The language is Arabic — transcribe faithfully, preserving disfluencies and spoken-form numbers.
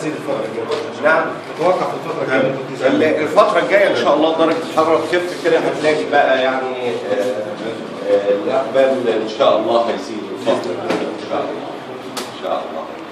تزيد الفتره الجايه؟ نعم تتوقع في الفتره الجايه ممكن تزيد؟ الفتره الجايه ان شاء الله درجه الحراره تخف كده، هتلاقي بقى يعني آه، آه، الاقبال ان شاء الله هيزيد الفتره الجايه ان شاء الله ان شاء الله.